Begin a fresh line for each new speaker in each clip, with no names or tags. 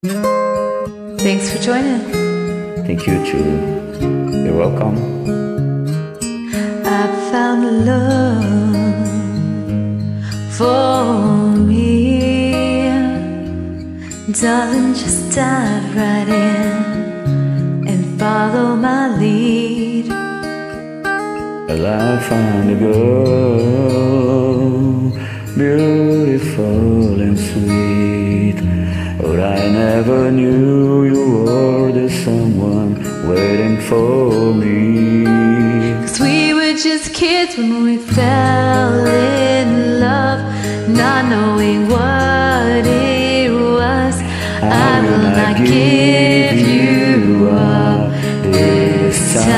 Thanks for joining.
Thank you too. You're welcome.
I found love for me. Darling, just dive right in and follow my lead.
Well, I found a girl, beautiful and sweet, but I never knew you were the someone waiting for me.
'Cause we were just kids when we fell in love, not knowing what it was. I will not give you up this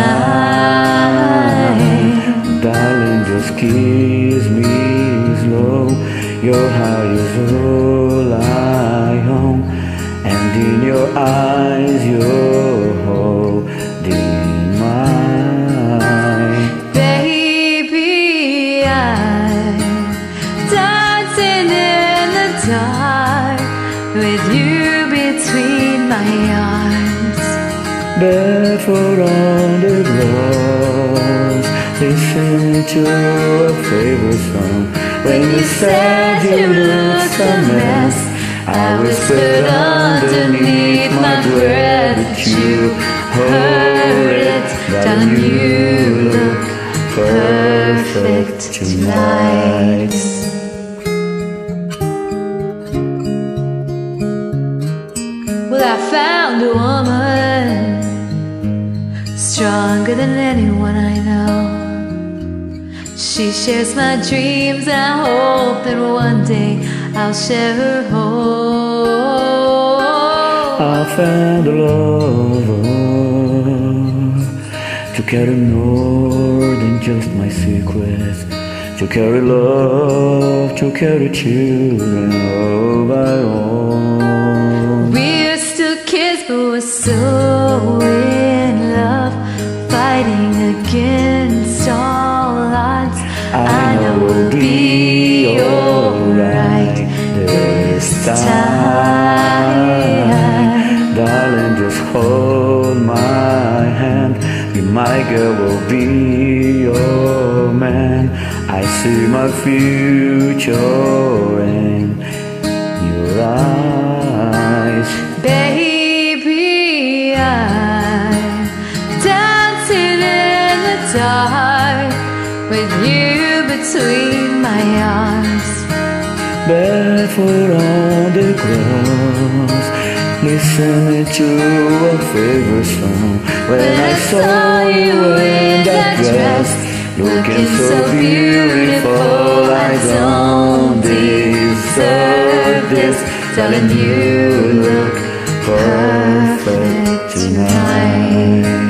time.
Darling, just kiss me slow. Your heart is all I own, and in your eyes you're holding mine.
Baby, I'm dancing in the dark with you between my arms.
Barefoot on the grass, listening to a favorite song. When you said you looked a mess, I whispered underneath my breath that you heard it. Darling, you look perfect tonight.
Well, I found a woman stronger than anyone I know. She shares my dreams, and I hope that one day I'll share her home.
I found a lover to carry more than just my secrets, to carry love, to carry children of my own.
We're still kids, but we're so in love, fighting against all odds. I know we'll be alright this time.
Darling, just hold my hand. Be my girl, will be your man. I see my future in your eyes.
Baby, I'm dancing in the dark with you between my arms.
Barefoot on the grass, listening to a favorite song. When I saw you in that dress, looking so beautiful, I don't deserve this. Darling, you look perfect tonight.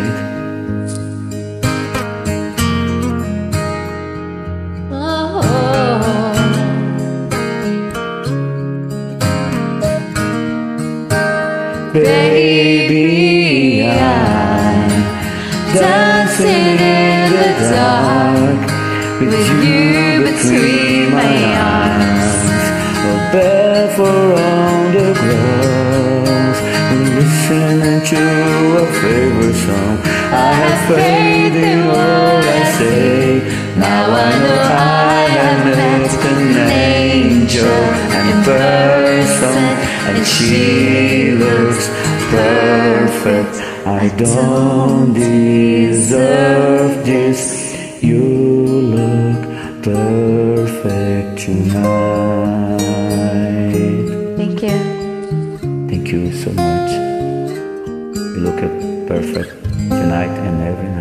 Baby, I'm dancing in the dark with you between my arms. Barefoot on the grass, listening to a favorite song. I have faith in what I say. Now I know I have met an angel in person, and she looks perfect. I don't deserve this. You look perfect tonight.
Thank you.
Thank you so much. You look perfect tonight and every night.